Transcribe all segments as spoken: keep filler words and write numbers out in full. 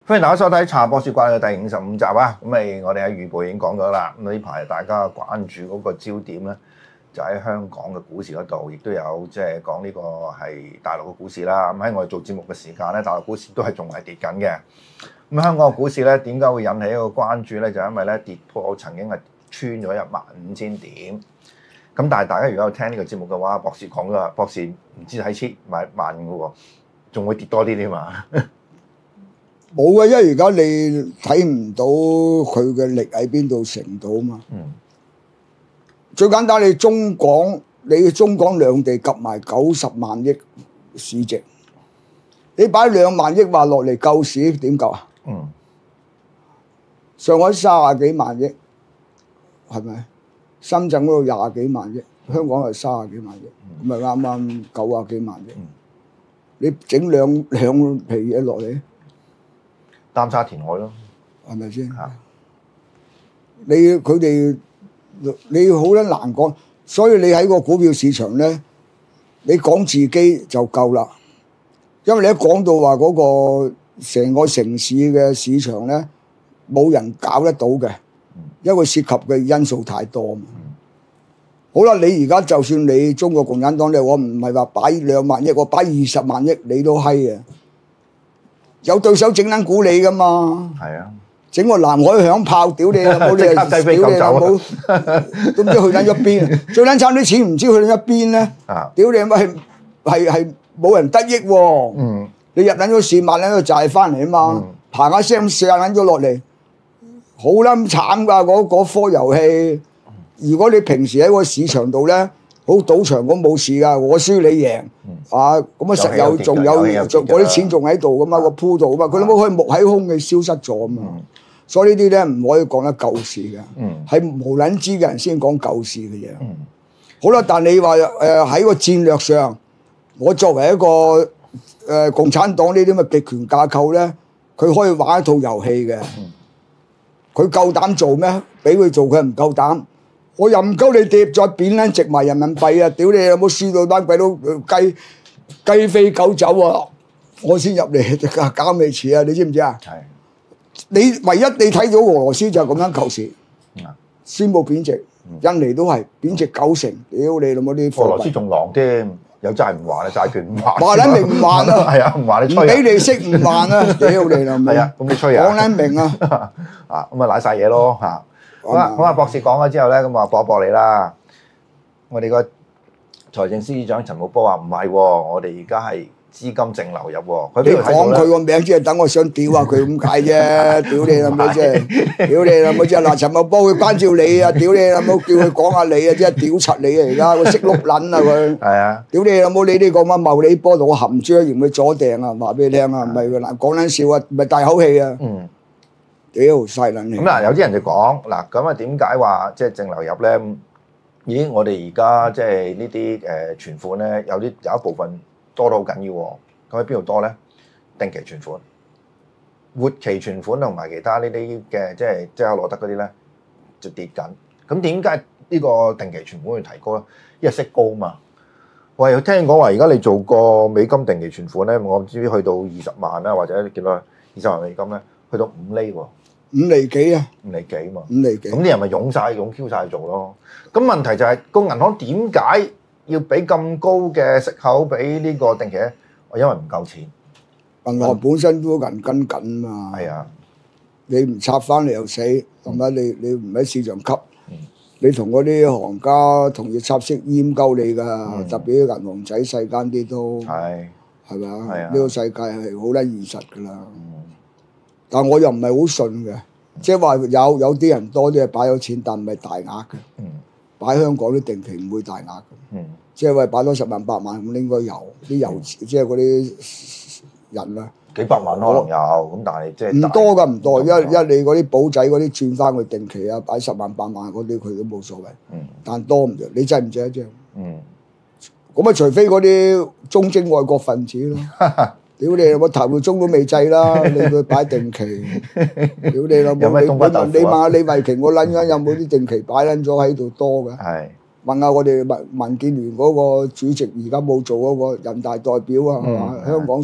歡迎大家收睇《茶博士關》嘅第五十五集啊！咁咪我哋喺預報已經講咗啦。咁呢排大家關注嗰個焦點咧，就喺香港嘅股市嗰度，亦都有即係講呢個係大陸嘅股市啦。咁喺我哋做節目嘅時間咧，大陸股市都係仲係跌緊嘅。咁香港嘅股市咧，點解會引起一個關注咧？就因為咧跌破曾經係穿咗一萬五千點。咁但係大家如果有聽呢個節目嘅話，博士講咗啦，博士唔知睇千萬萬嘅喎，仲會跌多啲添嘛？ 冇啊，因為而家你睇唔到佢嘅力喺邊度成到啊嘛。嗯。最簡單，你中港，你中港兩地夾埋九十萬億市值，你擺兩萬億話落嚟救市點夠啊？嗯。上海三十幾萬億，係咪？深圳嗰度廿幾萬億，香港係三十幾萬億，咁咪啱啱九啊幾萬億。嗯。你整兩兩皮嘢落嚟？ 擔沙填海咯， 係咪先？你佢哋你好撚難講，所以你喺個股票市場咧，你講自己就夠啦。因為你一講到話嗰個成個城市嘅市場咧，冇人搞得到嘅，因為涉及嘅因素太多嘛。好啦，你而家就算你中國共產黨咧，我唔係話擺兩萬億，我擺二十萬億，你都閪啊！有對手整撚估你噶嘛？係啊！整個南海響炮，屌你老母！你屌你老母！都唔知去緊一邊。最撚慘啲錢唔知去緊一邊咧。啊！屌你咪係係係冇人得益喎。嗯。你入撚咗四萬撚個債翻嚟啊嘛，爬下聲射撚咗落嚟，好撚慘㗎！嗰嗰科遊戲，如果你平時喺個市場度咧，好賭場咁冇事噶，我輸你贏，啊咁啊實有仲有仲嗰啲錢仲喺度噶嘛，個鋪度啊嘛，佢都冇可以木喺空氣消失咗啊嘛，所以呢啲咧唔可以講得救市嘅，係無撚知嘅人先講救市嘅嘢。好啦，但你話誒喺個戰略上，我作為一個誒共產黨呢啲咁嘅極權架構咧，佢可以玩一套遊戲嘅，佢夠膽做咩？俾佢做佢唔夠膽。我又唔夠你跌，再貶撚值埋人民幣啊！屌你有冇輸到班鬼佬雞雞飛狗走啊！我先入嚟搞未遲啊！你知唔知啊？係。你唯一你睇到俄羅斯就係咁樣救市，宣布貶值，印尼都係貶值九成。屌你老母啲！ 俄羅斯仲狼添，有債唔還啊，債權唔還。 話撚明唔還啊！ 係啊，唔還你吹。 唔俾利息唔還啊！屌你老母！ 係啊，咁你吹啊？ 講撚明啊！ 啊，咁啊賴曬嘢咯嚇！好啦，咁啊博士講咗之後咧，咁啊播一播你啦。我哋個財政司司長陳茂波話唔係喎，我哋而家係資金淨流入喎。佢邊度睇到咧？ 你講佢個名即係等我想屌下佢咁解啫，屌你老母啫！屌你老母啫！嗱，陳茂波會關照你啊！屌你老母，叫佢講下你啊！即係屌柒你啊！而家佢識碌撚啊佢。係啊！屌你老母！你呢個乜茂利波同我含張嫌佢左掟啊！話俾你聽啊！唔係嗱講撚笑啊，唔係大口氣啊！嗯。屌細撚你！ 咁嗱，有啲人就講嗱，咁啊點解話即係淨流入咧？咦，我哋而家即係呢啲誒存款咧，有啲有一部分多到好緊要喎。咁喺邊度多咧？定期存款、活期存款同埋其他呢啲嘅即係即刻攞得嗰啲咧，就跌緊。咁點解呢個定期存款會提高咧？因為息高嘛。喂，聽講話而家你做個美金定期存款咧，我唔知去到二十萬啦，或者幾多二十萬美金咧，去到五厘喎。 五厘幾啊？ 五厘幾嘛？ 五厘幾。 咁啲人咪湧晒、湧 Q 晒做咯。咁問題就係個銀行點解要俾咁高嘅息口俾呢個定期咧？我因為唔夠錢。 銀行本身都銀根緊嘛。係啊。你唔插翻嚟又死，同埋你你唔喺市場吸，你同嗰啲行家同業插息閹鳩你㗎，特別啲銀行仔細間啲都係係咪啊？呢個世界係好撚現實㗎啦。但我又唔係好信嘅，即係話有有啲人多啲係擺咗錢，但唔係大額嘅。嗯。擺香港啲定期唔會大額嘅。嗯。即係話擺多十萬八萬咁應該有啲有即係嗰啲人啊。 幾百萬可能有，咁但係即係唔多㗎，唔多，因因為你嗰啲保仔嗰啲轉翻去定期啊，擺十萬八萬嗰啲佢都冇所謂。嗯。但多唔着，你制唔制一張？嗯。咁啊，除非嗰啲忠貞愛國分子咯。屌你！我頭中都未制啦，你佢擺定期，屌你啦！ 有咩東北豆腐啊？ 你問下李慧瓊，我撚緊有冇啲定期擺撚咗喺度多嘅？係。問下我哋民民建聯嗰個主席，而家冇做嗰個人大代表啊，係嘛？香港上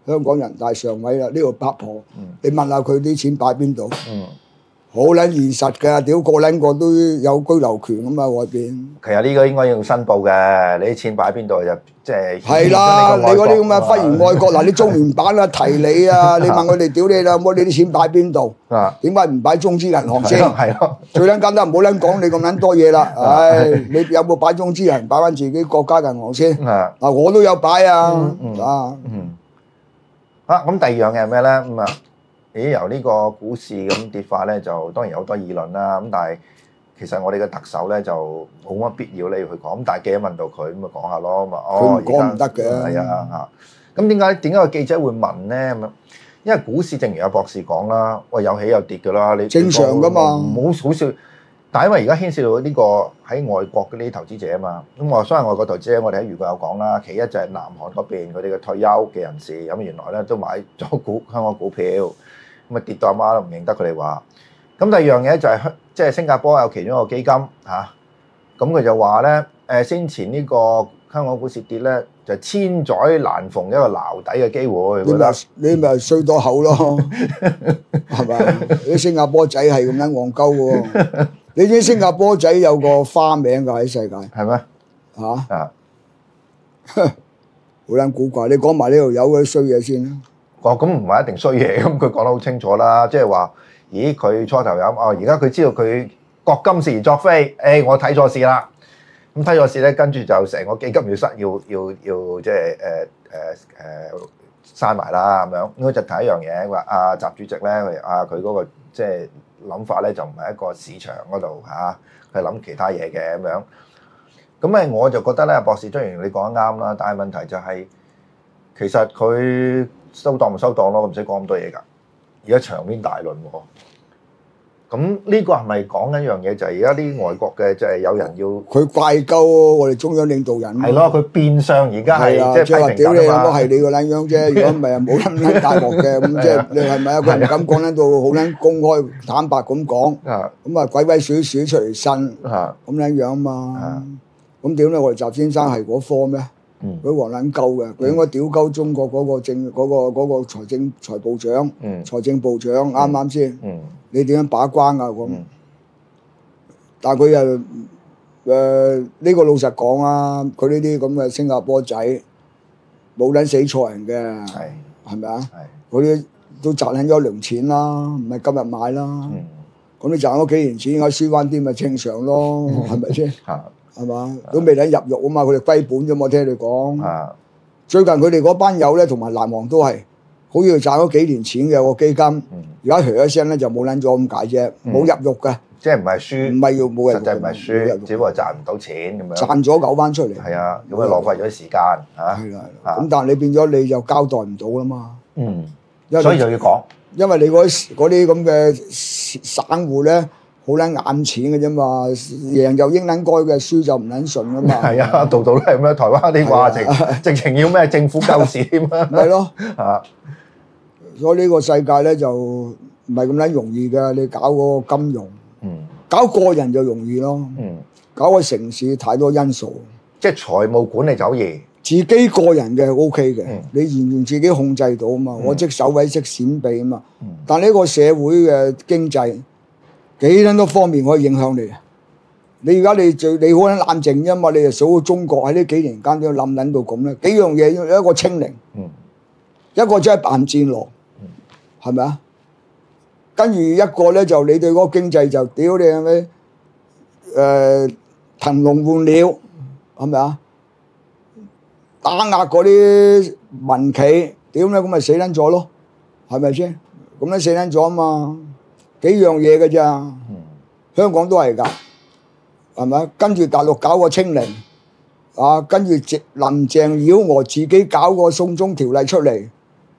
香港人大常委啦，呢個八婆，你問下佢啲錢擺邊度？ 嗯， 好撚現實㗎，屌個撚個都有居留權咁嘛外邊。 其實呢個應該要申報嘅，你啲錢擺邊度就即係係啦，你嗰啲咁嘅忽然愛國嗱，你中聯辦啊提你啊，你問佢哋屌你啦，冇你啲錢擺邊度？ 啊， 點解唔擺中資銀行先？ 係咯， 最撚簡單，唔好撚講你咁撚多嘢啦。唉，你有冇擺中資人擺翻自己國家銀行先？ 啊， 嗱，我都有擺啊， 嗯啊， 嗯，啊咁第二樣嘢係咩咧？咁啊，咦由呢個股市咁跌法咧，就當然有好多議論啦。咁但係其實我哋嘅特首咧就冇乜必要咧要去講。咁但係記者問到佢，咁咪講下咯。咁啊， 佢唔哦， 講唔得嘅。 係啊嚇。咁點解點解個記者會問咧？咁樣，因為股市正如阿博士講啦，喂有起有跌㗎啦，你正常㗎嘛唔好好少。但係因為而家牽涉到呢個喺外國嗰啲投資者啊嘛，咁我所謂外國投資者，我哋喺預告有講啦。其一就係南韓嗰邊佢哋嘅退休嘅人士，咁原來咧都買咗股香港股票，咁啊跌到阿媽都唔認得佢哋話。咁第二樣嘢就係香即係新加坡有其中一個基金嚇，咁佢就話咧誒先前呢個香港股市跌咧就千載難逢一個撈底嘅機會， 你咪覺得你咪衰多口咯，係咪？啲新加坡仔係咁樣戇鳩喎。你知新加坡仔有個花名㗎喺世界係咩嚇， 啊？ 好撚古怪。你講埋呢度有嗰啲衰嘢先啦。 哦，咁唔係一定衰嘢，咁佢講得好清楚啦，即係話，咦，佢初頭飲，哦，而家佢知道佢國金是而作非，誒，我睇錯市啦，咁睇錯市咧，跟住就成個基金要失，要要要即係誒誒誒閂埋啦咁樣，咁佢就睇一樣嘢，話阿習主席咧，佢啊佢嗰個即係諗法咧，就唔係一個市場嗰度嚇，佢係諗其他嘢嘅咁樣，咁誒我就覺得咧，博士雖然你講得啱啦，但係問題就係其實佢。收檔咪收檔咯，唔使講咁多嘢㗎。而家場面大論喎，咁呢個係咪講緊一樣嘢？就係而家啲外國嘅，即係有人要佢怪鳩我哋中央領導人。 係咯，佢變相而家係啊， 即係即係話批評緊啊嘛。 屌你都係你個撚樣啫，如果唔係啊冇撚撚大鑊嘅，咁即係你係咪啊？佢唔敢講撚到好撚公開坦白咁講， 啊咁啊鬼鬼祟祟出嚟呻， 啊咁撚樣嘛。咁點咧？我哋習先生係嗰科咩？ 嗯佢黃撚鳩嘅，佢應該屌鳩中國嗰個政嗰個嗰個財政財部長、 嗯財政部長啱唔啱先？ 嗯你點樣把關啊？咁嗯， 但係佢又誒呢個老實講啊，佢呢啲咁嘅新加坡仔冇撚死錯人嘅， 係係咪啊？ 係嗰啲都賺緊咗一輪錢啦，唔係今日買啦。 嗯咁你賺咗幾年錢，應該輸翻啲咪正常咯，係咪先？ 啊係嘛？都未撚入獄啊嘛，佢哋歸本啫嘛，我聽你講。 啊最近佢哋嗰班友咧，同埋南韓都係，好似賺咗幾年錢嘅個基金， 嗯而家噓一聲咧就冇撚咗咁解啫，冇入獄嘅， 即係唔係輸， 唔係要冇入獄， 實際唔係冇入輸， 獄只不過賺唔到錢咁樣。 賺咗救翻出嚟。 係啊，咁啊浪費咗啲時間嚇。 係啦， 啊咁但係你變咗你就交代唔到啦嘛， 嗯， 因為所以就要講。 因為你嗰啲嗰啲咁嘅散戶咧，好撚眼錢嘅啫嘛，贏就應撚該嘅，輸就唔撚順噶嘛。 係啊，度度都係咁樣。台灣啲話係啊直直情要咩政府救市添啊。 係咯， 啊， 所以呢個世界咧就唔係咁撚容易嘅。你搞嗰個金融， 嗯搞個人就容易咯， 嗯， 搞個城市太多因素。 即係財務管理就好易。 自己個人嘅 O K 嘅， 嗯你完全自己控制到啊嘛， 嗯我即手位識閃避啊嘛。 嗯但呢個社會嘅經濟幾撚多方面可以影響你啊？你而家你最你好撚冷靜啫嘛，你就數到中國喺呢幾年間都冧撚到咁咧，幾樣嘢一個清零， 嗯一個真係扮戰狼，係咪啊？跟住一個咧就你對嗰個經濟就屌你係咪？誒騰籠換鳥係咪啊？打壓嗰啲民企，屌咧咁咪死撚咗咯，係咪先？咁樣死撚咗啊嘛，幾樣嘢嘅咋？ 嗯香港都係㗎，係咪？跟住大陸搞個清零，啊，跟住直林鄭妖娥自己搞個送中條例出嚟，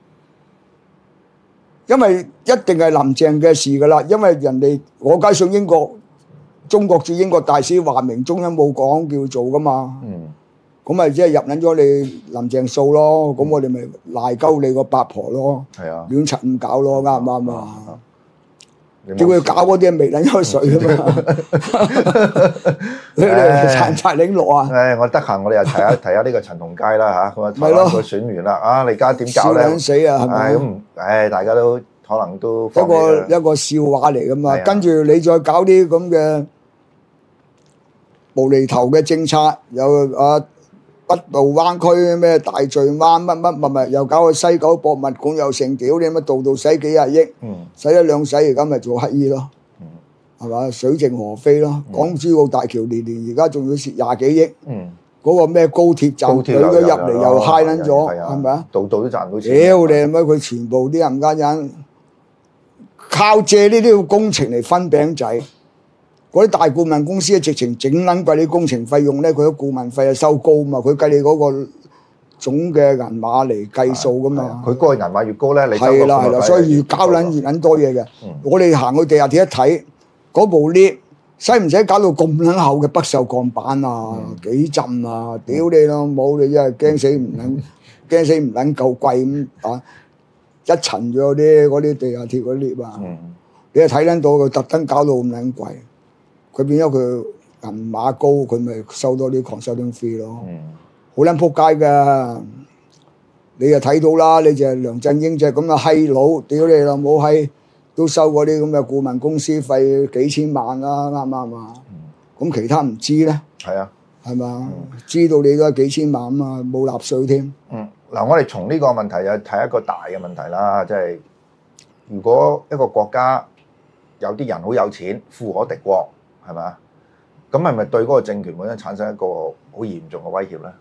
因為一定係林鄭嘅事㗎啦，因為人哋我梗係信英國，中國駐英國大使話明中央冇講叫做㗎嘛。 嗯咁咪即係入撚咗你林鄭數咯，咁我哋咪賴鳩你個八婆咯， 係啊。 亂柒咁搞咯，啱唔啱啊？ 叫佢搞嗰啲未撚有水啊嘛，你哋殘柴領落啊！ 誒，我得閒我哋又提下提下呢個陳同佳啦嚇，咁啊台灣個選完啦，啊你而家點搞咧？ 笑撚死啊，係咪？ 咁誒，大家都可能都一個一個笑話嚟噶嘛，跟住你再搞啲咁嘅無厘頭嘅政策，有啊北部灣區咩大嶼灣乜乜乜乜，又搞個西九博物館又成屌你乜度度使幾廿億，使一兩使而家咪做乞衣咯，係嘛？水靜河飛咯，港珠澳大橋年年而家仲要蝕廿幾億，嗰個咩高鐵站佢都入嚟又嗨撚咗，係咪啊？ 度度都賺到錢。 屌你乜佢全部啲冚家人靠借呢啲工程嚟分餅仔。嗰啲大顧問公司咧，直情整撚貴啲工程費用咧，佢啲顧問費係收高嘛，佢計你嗰個總嘅銀碼嚟計數噶嘛。 佢嗰個銀碼越高咧，你收係啦係啦，所以越交撚越撚多嘢嘅。 嗯、 我哋行去地下鐵一睇，嗰部 lift 使唔使搞到咁撚厚嘅不鏽鋼板啊？嗯、幾浸啊？屌你老母！你真係驚死唔撚驚死唔撚夠貴咁啊！一層咗啲嗰啲地下鐵嗰啲 lift 啊，嗯、你係睇撚到佢特登搞到咁撚貴。佢變咗佢銀碼高，佢咪收多啲 consulting fee 咯，好撚撲街㗎！你又睇到啦，你就係梁振英就係咁嘅閪佬，屌你老母閪，都收嗰啲咁嘅顧問公司費幾千萬啦，啱唔啱啊？咁、嗯、其他唔知咧， 係啊， 係嘛？嗯、知道你都係幾千萬啊嘛，冇納稅添。嗯， 嗱，我哋從呢個問題又睇一個大嘅問題啦，即係如果一個國家有啲人好有錢，富可敵國。係咪？咁係咪對嗰個政權本身產生一個好嚴重嘅威脅咧？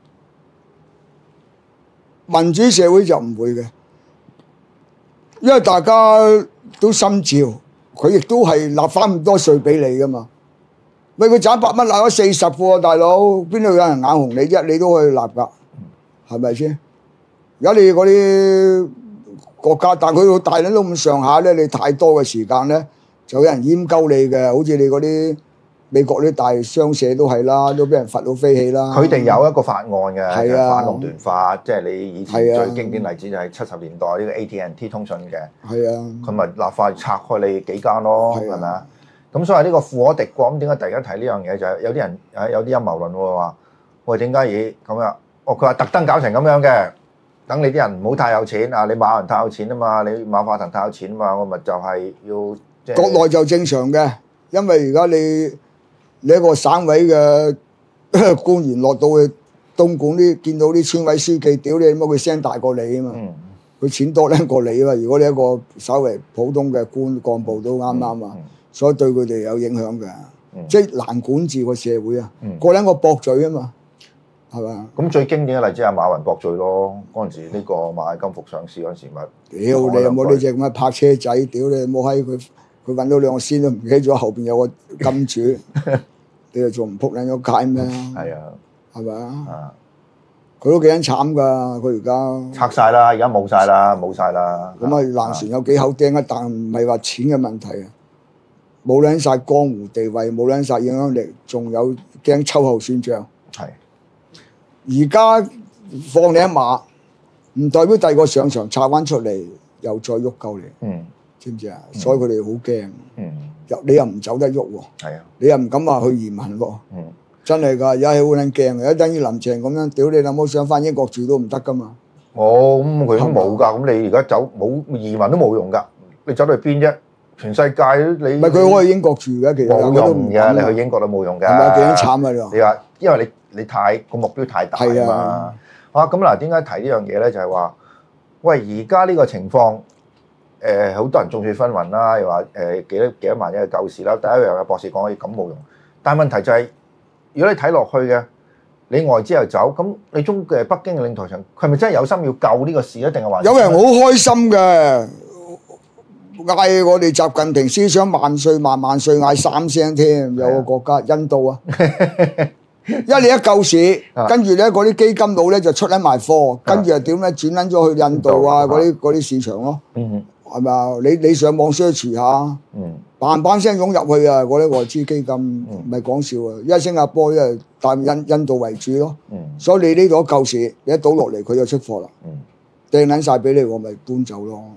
民主社會就唔會嘅，因為大家都心照，佢亦都係納翻咁多稅俾你噶嘛。喂，佢賺一百蚊納咗四十喎，大佬邊度有人眼紅你啫？你都可以納㗎，係咪先？而家你嗰啲國家，但係佢到大撚都咁上下咧，你太多嘅時間咧。就有人閹鳩你嘅，好似你嗰啲美國啲大商社都係啦，都俾人罰到飛起啦。佢哋有一個法案嘅，係啊，反壟斷法，即係你以前最經典例子就係七十年代呢個 A T and T 通訊嘅，係啊，佢咪立法拆開你幾間咯，係咪啊？咁所以呢個富可敵國，咁點解突然間提呢樣嘢？就係有啲人誒有啲陰謀論喎話，喂點解嘢咁樣？哦，佢話特登搞成咁樣嘅，等你啲人唔好太有錢啊！你馬雲太有錢啊嘛，你馬化騰太有錢啊嘛，我咪就係要。國內就正常嘅，因為而家你你一個省委嘅官員落到去東莞啲，見到啲村委書記，屌你乜佢聲大過你啊嘛，佢、嗯、錢多撚過你啊嘛。如果你一個稍微普通嘅官幹部都啱啱啊，嗯嗯、所以對佢哋有影響嘅，嗯、即係難管治個社會啊。嗯、個撚個駁嘴啊嘛，係嘛？咁最經典嘅例子係馬雲駁嘴咯。嗰陣時呢個螞蟻金服上市嗰陣時咪，屌你有冇呢隻咁嘅泊車仔？屌你冇閪佢。佢揾到兩個仙都唔記得咗，後邊有個金主，你又仲唔撲撚咗街咩？係啊，係咪啊？佢都幾撚慘㗎，佢而家拆晒啦，而家冇晒啦，冇晒啦。咁啊，爛船有幾口釘啊？但唔係話錢嘅問題啊，冇撚晒江湖地位，冇撚晒影響力，仲有驚秋後算賬。係。而家放你一馬，唔代表第二個上場拆翻出嚟，又再喐鳩你。嗯。知唔知啊？所以佢哋好驚，又你又唔走得喐喎，係啊，你又唔敢話去移民喎，真係㗎，而家係好撚驚嘅，有等於林鄭咁樣，屌你老母想翻英國住都唔得㗎嘛。哦，咁佢都冇㗎，咁你而家走冇移民都冇用㗎，你走到去邊啫？全世界你唔係佢可以英國住嘅，其實冇用嘅，你去英國都冇用㗎。係咪幾慘啊？你話你話，因為你你太個目標太大啊嘛。啊咁嗱，點解提呢樣嘢咧？就係話，喂，而家呢個情況。誒好、呃、多人眾說紛紜啦，又話誒、呃、幾多幾多萬億嘅救市啦。第一樣嘅博士講可以咁冇用，但係問題就係、是，如果你睇落去嘅，你外資又走，咁你中嘅北京嘅領導層，佢係咪真係有心要救呢個市咧？定係話有人好開心嘅，嗌我哋習近平思想萬歲萬萬歲嗌三聲添，有個國家印度啊，因為你一救市，跟住咧嗰啲基金佬咧就出緊賣貨，跟住又點咧轉撚咗去印度啊嗰啲嗰啲市場咯。嗯係咪啊？你你上網 search 下，嘭嘭聲湧入去啊！嗰啲外資基金唔係講笑啊！因為新加坡因為大印印度為主咯，嗯、所以你呢度救市，你一倒落嚟佢就出貨啦，掟撚晒俾你，我咪搬走咯。嗯、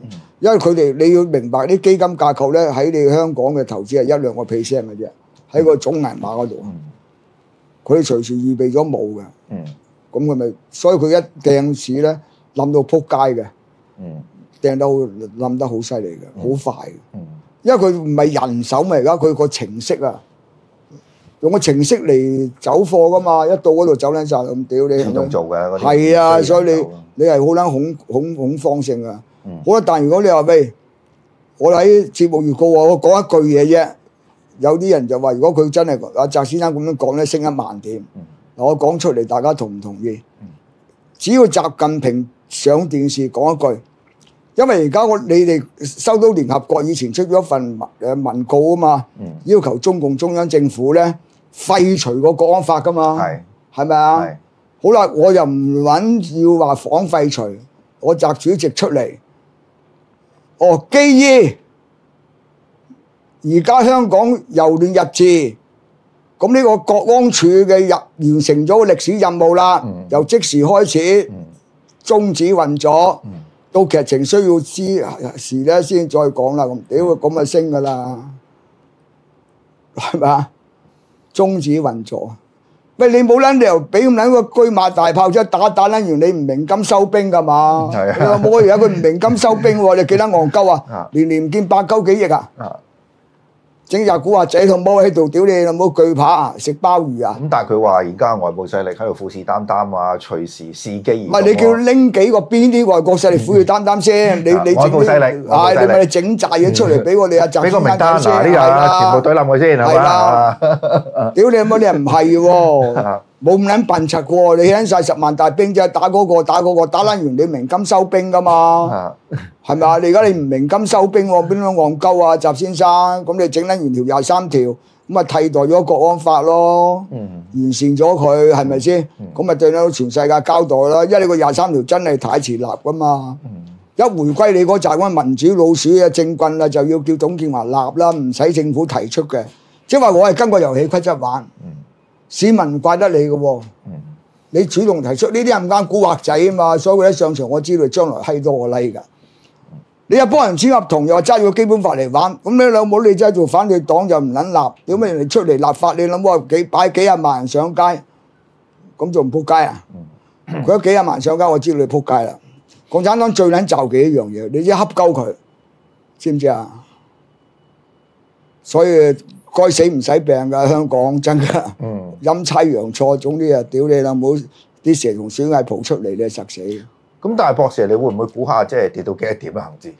因為佢哋你要明白啲基金架構咧喺你香港嘅投資係一兩個 percent 嘅啫，喺個總銀碼嗰度，佢哋隨時預備咗冇嘅。 嗯， 咁佢咪所以佢一掟市咧冧到撲街嘅。 嗯， 掟到冧得好犀利嘅，好快嘅。 嗯， 因為佢唔係人手咪而家佢個程式啊，用個程式嚟走貨噶嘛，一到嗰度走撚晒咁屌你。 自動做嘅嗰啲。 係啊，所以你你係好撚恐恐恐慌性啊。 嗯、 好啦，但係如果你話喂，我喺節目預告我講一句嘢啫，有啲人就話如果佢真係阿澤先生咁樣講咧，升一萬點。嗱、嗯，我講出嚟，大家同唔同意？嗯、只要習近平上電視講一句，因為而家我你哋收到聯合國以前出咗一份誒文告啊嘛，嗯、要求中共中央政府咧廢除個國安法噶嘛，係係咪啊？係好啦，我又唔揾要話仿廢除，我習主席出嚟。哦，基於而家香港由亂入治，咁呢個國安處嘅入完成咗歷史任務啦，嗯、由即時開始終止運作，嗯、到劇情需要之時咧先再講啦。咁屌咁咪升噶啦，係咪啊？終止運作。喂，你冇撚理由俾咁撚個車馬大炮啫，打打撚完你唔鳴金收兵噶嘛？係啊！你話冇而家佢唔鳴金收兵喎，你幾撚戇鳩啊？年年唔見八鳩幾億啊！整隻古惑仔同魔喺度，屌你老母巨扒啊！食鮑魚啊！ 咁但係佢話而家外部勢力喺度虎視眈眈啊，隨時伺機而動。 唔係你叫拎幾個邊啲外國勢力虎視眈眈先？你你外部勢力， 係你咪整紮嘢出嚟俾我哋阿習先生睇先。俾個名單嗱，呢個全部對冧佢先係嘛？ 屌你老母！你又唔係喎？冇咁撚笨柒喎！你起晒十萬大兵啫，打嗰個打嗰個，打撚完你鳴金收兵噶嘛？係咪啊？你而家你唔鳴金收兵喎，邊樣戇鳩啊？習先生，咁你整撚完條廿三條，咁啊替代咗國安法咯，完善咗佢係咪先？咁咪對到全世界交代啦。因為你個廿三條真係太遲立噶嘛，一回歸你嗰陣嗰民主老鼠啊政棍啊，就要叫董建華立啦，唔使政府提出嘅，即係話我係跟個遊戲規則玩。市民唔怪得你嘅喎，你主動提出呢啲係唔啱古惑仔啊嘛，所以佢一上場我知道將來閪多個 like 㗎。你又幫人簽合同，又話揸住個基本法嚟玩，咁你老母你真係做反對黨又唔撚立，點解人哋出嚟立法？你諗我幾擺幾廿萬人上街，咁仲唔撲街啊？佢有幾廿萬人上街，我知道你撲街啦。共產黨最撚就嘅一樣嘢，你一恰鳩佢，知唔知啊？所以。該死唔使病㗎，香港真㗎，嗯、陰差陽錯，總之啊，屌你啦，冇啲蛇同鼠蟻蒲出嚟，你實死。 咁但係博士，你會唔會估下即係跌到幾多點啊？恒指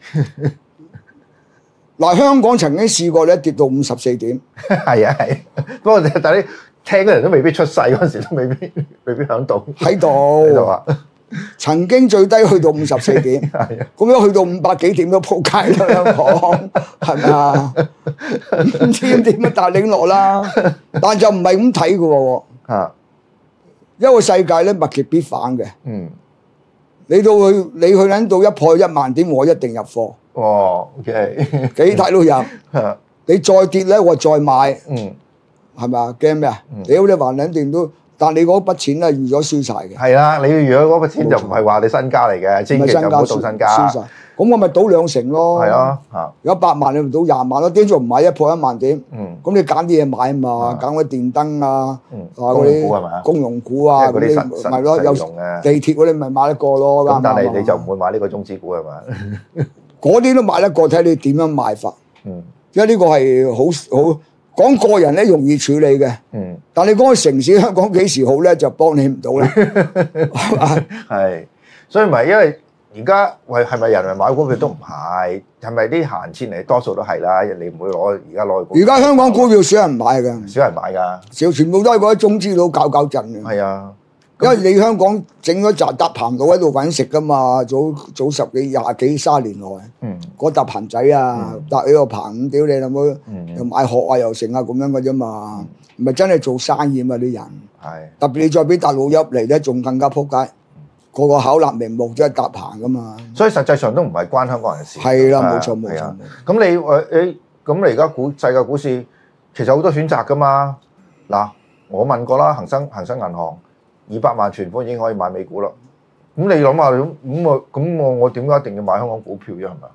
嗱，香港曾經試過咧跌到五十四點。 係啊係，不過但係你聽嘅人都未必出世嗰陣時，都未必未必響度。喺度喺度啊！ 曾經最低去到五十四點，咁樣去到五百幾點都撲街啦，香港係咪啊？唔知點點啊，大領落啦，但就唔係咁睇嘅喎。啊，因為世界咧物極必反嘅。嗯，你到去你去撚到一破一萬點，我一定入貨。 哦 ，OK， 幾睇都入。你再跌咧，我再買。嗯，係咪啊？驚咩啊？屌你還撚掂都〜但你嗰筆錢咧預咗輸晒嘅。係啦，你預咗嗰筆錢就唔係話你身家嚟嘅，千祈就唔好賭身家。 輸晒，咁我咪賭兩成咯。 係啊，嚇！ 有一百萬你咪賭廿萬咯，點解唔買一破一萬點？嗯。咁你揀啲嘢買啊嘛，揀嗰啲電燈啊，啊嗰啲公用股啊，嗰啲咪咯，有地鐵嗰啲咪買得過咯。 咁但係你就唔會買呢個中資股係嘛？ 嗰啲都買得過，睇你點樣買法。嗯。因為呢個係好好。講個人咧容易處理嘅，嗯，但你講個城市香港幾時好咧，就幫你唔到啦，係嘛？ 係，所以唔係因為而家喂係咪人人買股票都唔係，係咪啲閒錢嚟？多數都係啦，你唔會攞而家攞去。 而家香港股票少人買㗎， 少人買㗎， 少全部都係嗰啲中資佬搞搞震嘅。 係啊。 因為你香港整咗紮搭棚佬喺度揾食噶嘛，早早十幾廿幾卅年來，嗯，嗰搭棚仔啊，搭呢個棚，屌你老母，又買殼啊，又成啊咁樣嘅啫嘛，唔係真係做生意嘛啲人，係特別你再俾大陸入嚟咧，仲更加撲街，個個巧立名目即係搭棚噶嘛， 所以實際上都唔係關香港人事， 係啦，冇錯冇錯。 咁你誒誒，咁你而家股世界股市其實好多選擇噶嘛，嗱，我問過啦，恒生恒生銀行。二百萬存款已經可以買美股啦，咁你諗下咁咁我咁我我點解一定要買香港股票啫？係咪啊？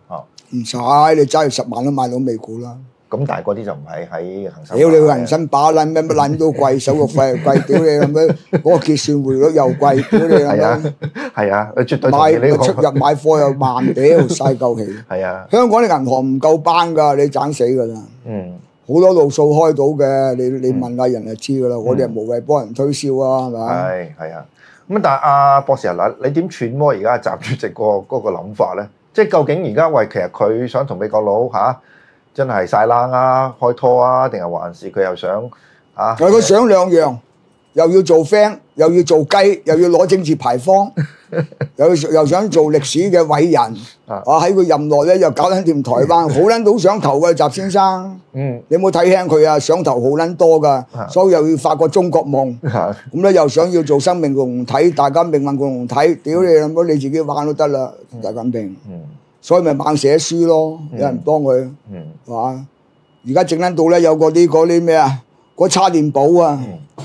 唔使，你揸住十萬都買到美股啦。 咁但係嗰啲就唔係喺恒生。 屌你個恒生把撚咩乜撚都貴，手續費又貴，屌你咁樣，嗰個結算匯率又貴，屌你咁係啊樣。 係啊，佢絕對同買意呢個出入買貨又慢，屌嘥鳩氣。 係啊， 香港啲銀行唔夠班㗎，你盞死㗎啦。 嗯好多路數開到嘅，你你問下人就知㗎啦。我哋係無謂幫人推銷啊，係咪？ 係係啊。咁但係阿博士啊，嗱，你點揣摩而家習主席個嗰個諗法咧？即係究竟而家喂，其實佢想同美國佬嚇真係晒冷啊、開拖啊，定係還是佢又想啊？ 係佢想兩樣，又要做 friend，又要做雞，又要攞政治牌坊，又又想做歷史嘅偉人。啊！喺佢任內咧，又搞撚掂台灣，好撚到上頭嘅習先生。 嗯， 你冇睇輕佢啊？上頭好撚多㗎，所以又要發個中國夢。咁咧又想要做生命共同體，大家命運共同體。屌你老母，你自己玩都得啦，習近平。嗯。所以咪猛寫書咯，有人幫佢。嗯。係嘛？而家整撚到咧，有嗰啲嗰啲咩啊？嗰叉電寶啊！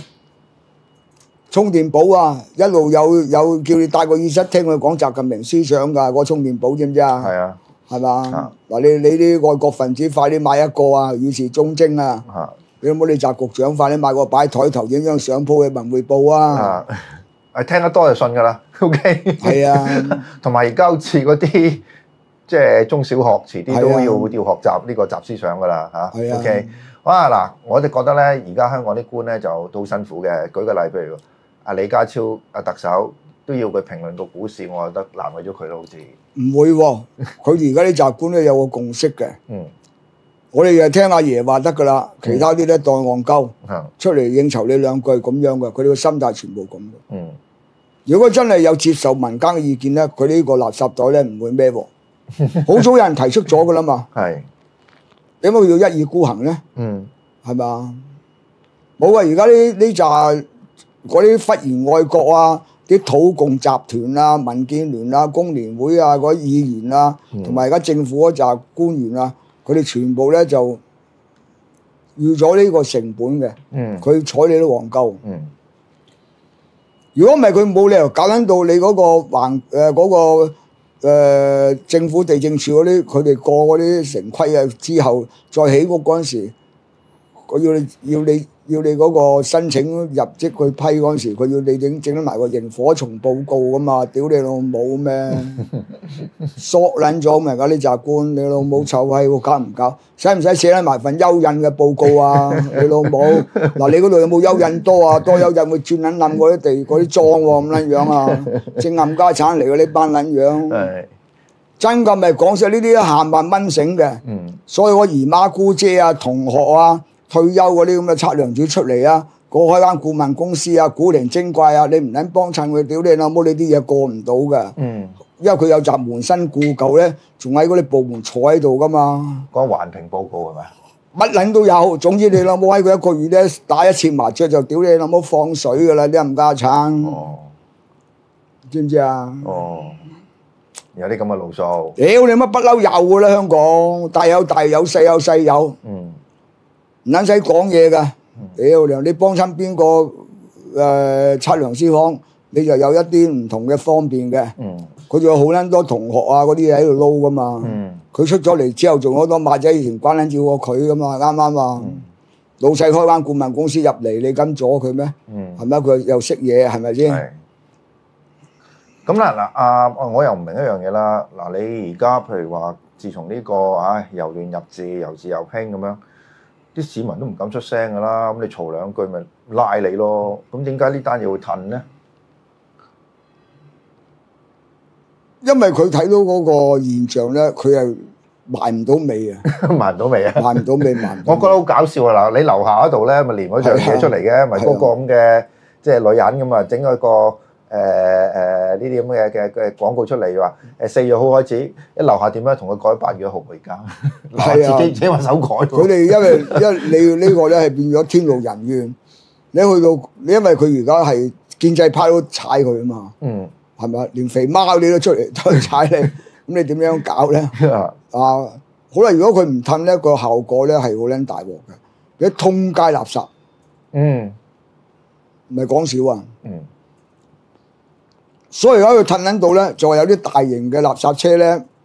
充電寶啊，一路有有叫你帶個耳塞聽佢講習近平思想㗎，個充電寶知唔知啊？ 係啊， 係嘛？嗱，你你啲愛國分子快啲買一個啊，與時忠貞啊！你有冇你習局長快啲買個擺台頭影張相鋪去文匯報啊！ 係聽得多就信㗎啦。OK。係啊， 同埋而家好似嗰啲即係中小學，遲啲都要要學習呢個習思想㗎啦嚇。係啊。OK。好啊嗱，我哋覺得咧，而家香港啲官咧就都好辛苦嘅。舉個例，譬如阿李家超阿特首都要佢評論個股市，我覺得難為咗佢咯，好似。 唔會喎，佢哋而家啲習官咧有個共識嘅。嗯。我哋就聽阿爺話得㗎啦，其他啲咧當戇鳩，出嚟應酬你兩句咁樣嘅，佢哋個心態全部咁嘅。嗯。如果真係有接受民間嘅意見咧，佢呢個垃圾袋咧唔會孭喎。好早有人提出咗㗎啦嘛。係。點解佢要一意孤行咧？嗯。係嘛？冇啊！而家呢呢紮。嗰啲忽然愛國啊，啲土共集團啊、民建聯啊、工聯會啊、嗰啲議員啊，同埋而家政府嗰紮官員啊，佢哋全部咧就預咗呢個成本嘅。嗯，佢睬你都戇鳩。嗯，如果唔係佢冇理由搞撚到你嗰個橫誒嗰個、呃、政府地政處嗰啲，佢哋過嗰啲城規啊之後再起屋嗰陣時，我要你要你。要你嗰個申請入職去批嗰陣時，佢要你整整得埋個螢火蟲報告噶嘛？屌你老母咩？索撚咗咪㗎？呢紮官你老母臭閪喎，搞唔搞？使唔使寫得埋份蚯蚓嘅報告啊？你老母嗱，你嗰度有冇蚯蚓多啊？多蚯蚓會轉撚冧嗰啲地嗰啲莊喎，咁撚樣啊？正冚家產嚟嘅呢班撚樣，真㗎咪講晒呢啲鹹萬蚊醒嘅。所以我姨媽姑姐啊、同學啊。退休嗰啲咁嘅測量主出嚟啊，過開間顧問公司啊，古靈精怪啊，你唔撚幫襯佢，屌你老母，你啲嘢過唔到㗎。嗯，因為佢有集門新故舊咧，仲喺嗰啲部門坐喺度㗎嘛。講環評報告係咪？乜撚都有，總之你老母喺佢一個月咧打一次麻雀就屌你老母放水㗎啦，啲冚家產。哦，知唔知啊？哦，有啲咁嘅路數。屌你乜不嬲有㗎啦，香港大有大有，細有細有。嗯。唔撚使講嘢㗎，屌你！你幫親邊個誒測量師行，你就有一啲唔同嘅方便嘅。佢仲有好撚多同學啊嗰啲嘢喺度撈㗎嘛。佢出咗嚟之後，仲好多馬仔以前關撚照過佢㗎嘛，啱啱啊？老細開間顧問公司入嚟，你敢阻佢咩？係咪？佢又識嘢，係咪先？咁啦嗱，啊我又唔明一樣嘢啦。嗱，你而家譬如話，自從呢個啊由亂入治，由治又興咁樣。啲市民都唔敢出聲㗎啦，咁你嘈兩句咪拉你咯。咁點解呢單嘢會褪咧？因為佢睇到嗰個現象咧，佢係埋唔到尾啊！埋唔到尾啊！埋唔到尾，埋唔到。我覺得好搞笑啊！嗱，你樓下嗰度咧，咪連嗰樣嘢出嚟嘅，咪嗰個咁嘅即係女人咁啊，整咗個。誒誒呢啲咁嘅嘅嘅廣告出嚟話誒四月號開始，一樓下點樣同佢改八月一號回家？係啊，自己自己話手改。佢哋因為因為你呢個咧係變咗天怒人怨，你去到你因為佢而家係建制派都踩佢啊嘛，嗯，係咪啊？連肥貓你都出嚟都去踩你，咁你點樣搞咧？啊，好啦，如果佢唔褪咧，個效果咧係好撚大鑊嘅，你通街垃圾，嗯，唔係講笑啊，嗯。所以而家佢褪撚到咧，就係有啲大型嘅垃圾車咧，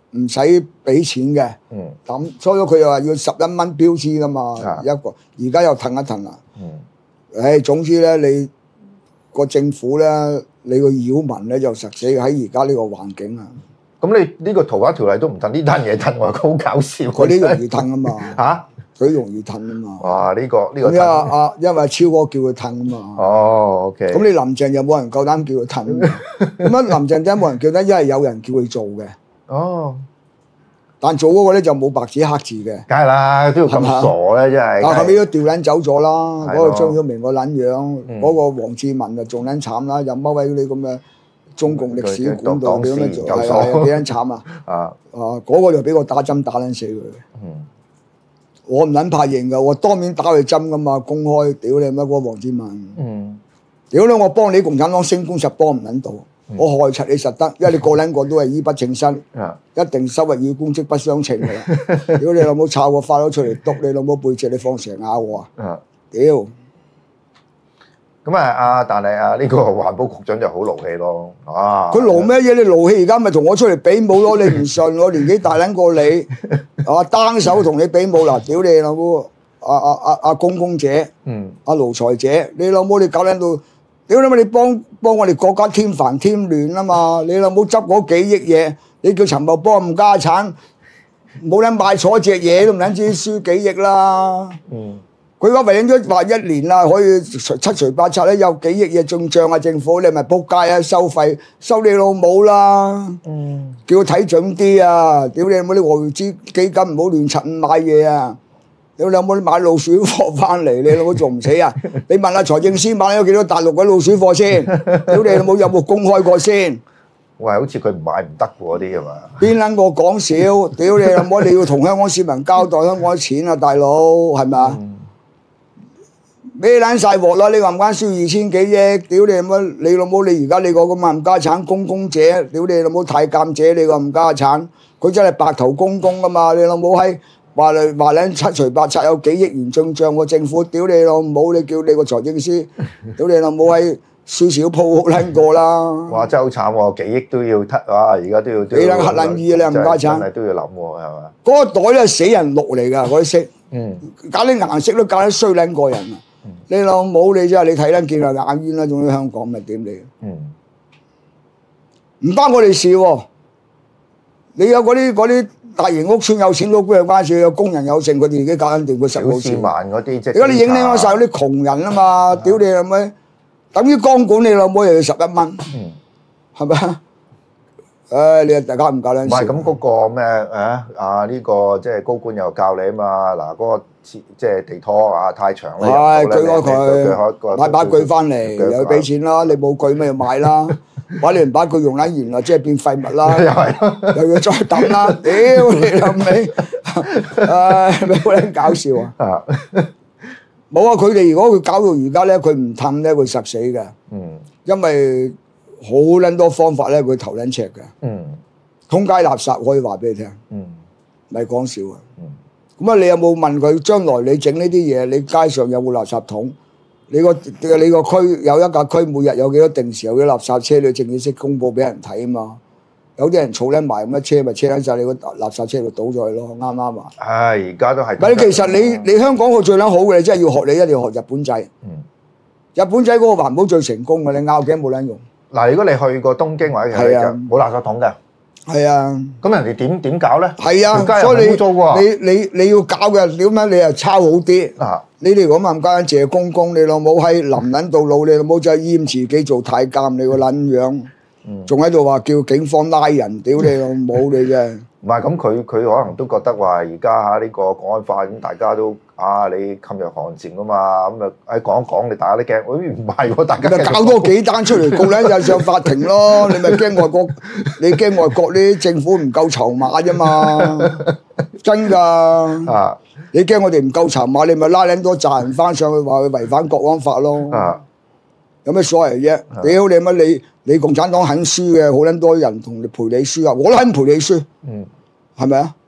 唔使俾錢嘅。 嗯。 咁所以佢又話要十一蚊標籤噶嘛， 啊一個而家又騰一騰啦。 嗯。 誒，總之咧，你個政府咧，你個擾民咧就實死喺而家呢個環境啊。 咁你呢個逃犯條例都唔褪呢單嘢褪喎，好搞笑。 嗰啲容易褪啊嘛。 嚇？ 佢容易褪啊嘛。 哇！呢個呢個。 咁因為啊，因為超哥叫佢褪啊嘛。 哦，OK。 咁你林鄭又冇人夠膽叫佢褪啊？咁啊，林鄭真係冇人叫得，因為有人叫佢做嘅。 哦。 但做嗰個咧就冇白紙黑字嘅。 梗係啦，都要咁傻咧，真係。 但後尾都調撚走咗啦。嗰個張曉明個撚樣，嗰個黃志文就仲撚慘啦，又踎喺啲咁嘅中共歷史館度點樣做？係啊，幾撚慘啊！啊啊，嗰個就俾我打針打撚死佢。嗯。我唔撚怕認㗎，我當面打佢針㗎嘛，公開屌你乜嗰個黃志文。嗯。屌你！我幫你共產黨升官實幫唔撚到。我害柒你實得，因為你個撚個都係衣不稱身，一定收入與公職不相稱㗎啦。屌你老母炒個花佬出嚟篤你老母背脊，你放蛇咬我啊！屌！ 咁啊，阿但係啊，呢個環保局長就好勞氣咯。啊！ 佢勞咩嘢？你勞氣而家咪同我出嚟比武咯？你唔信我年紀大撚過你，啊單手同你比武嗱！屌你老母！阿阿阿阿公公姐，嗯，阿奴才姐，你老母你搞撚到！屌你媽！你幫幫我哋國家添煩添亂啊嘛！你老母執嗰幾億嘢，你叫陳茂波唔家產，冇撚買錯隻嘢都唔撚知輸幾億啦。嗯，佢而家為咗話一年啦，可以七除八拆咧，有幾億嘢中帳啊！政府你咪仆街啊！收費收你老母啦！嗯，叫佢睇準啲啊！屌你老母啲外匯基金唔好亂柒買嘢啊！你有冇買老鼠貨翻嚟？你老母仲唔死啊？你問下財政司買咗幾多大陸嘅老鼠貨先？屌你老母有冇公開過先？ 喂，好似佢唔買唔得喎啲係嘛？ 邊撚個講笑？屌你老母！你要同香港市民交代香港啲錢啊，大佬係咪啊？孭撚曬鑊啦！你話唔關輸二千幾億？屌你老母！你老母你而家你個咁冚家產公公姐，屌你老母太監姐！你個冚家產，佢真係白頭公公噶嘛？你老母閪！話你話你七除八拆有幾億元進帳喎，政府屌你老母！你叫你個財政司屌你老母喺輸少鋪好撚過啦！ 哇！真係好慘喎，幾億都要吞啊！而家都要幾撚黑撚意啊！你冚家產， 真係都要諗喎，係嘛？ 嗰個袋咧死人綠嚟㗎，嗰啲色，嗯，搞啲顏色都搞得衰撚過人啊！你老母你真係你睇得見啊眼冤啦，仲要香港咪點你？嗯，唔關我哋事喎，你有嗰啲嗰啲。大型屋村有錢佬有關事，有工人有剩，佢哋自己搞緊掂，佢實冇錢。 萬嗰啲即係。 而家你影響咗曬嗰啲窮人啊嘛！屌你老母，等於光管你老母又要十一蚊，係咪啊？誒，你大家唔搞兩。 唔係咁嗰個咩誒啊？呢個即係高官又教你啊嘛！嗱，嗰個即係地拖啊太長啦。 係鋸開佢，買把鋸翻嚟又要俾錢啦！你冇鋸咪又買啦。把你唔把佢用撚完啦，即係變廢物啦，又要再抌啦，屌你老味，唉，咪好撚搞笑啊！冇啊，佢哋如果佢搞到而家咧，佢唔氹咧，佢實死嘅。嗯，因為好撚多方法咧，佢頭撚赤嘅。嗯，通街垃圾可以話俾你聽。嗯，咪講笑啊。嗯，咁啊，你有冇問佢將來你整呢啲嘢，你街上有冇垃圾桶？你個你個區有一架區，每日有幾多定時有幾多垃圾車，你正式公佈俾人睇啊嘛！有啲人儲撚埋咁嘅車，咪車撚曬你個垃圾車度倒咗去咯，啱唔啱啊？ 唉，而家都係。 唔係，其實你你香港個最撚好嘅，你真係要學你一定要學日本仔。嗯。日本仔嗰個環保最成功嘅，你拗頸冇撚用。嗱， 如果你去過東京或者係就冇垃圾桶嘅。 係啊。咁人哋點點搞咧？ 係啊，所以你你你你要搞嘅點樣？你又抄好啲。啊。你哋咁冚家謝公公，你老母喺臨撚到老，你老母就係閹自己做太監，你個撚樣，仲喺度話叫警方拉人，屌你老母你啫！ 唔係咁，佢佢可能都覺得話而家嚇呢個國安法咁，大家都啊你噤若寒蟬噶嘛，咁啊喺講一講，你大家都驚，誒唔係喎，大家咪搞多幾單出嚟，告兩日上法庭咯，你咪驚外國，你驚外國啲政府唔夠籌碼啫嘛，真㗎。啊！你驚我哋唔夠籌碼，你咪拉撚多扎人翻上去話佢違反國安法咯。啊！有咩所謂啫？屌你乜你你共產黨肯輸嘅，好撚多人同你陪你輸啊！我都肯陪你輸。嗯，係咪啊？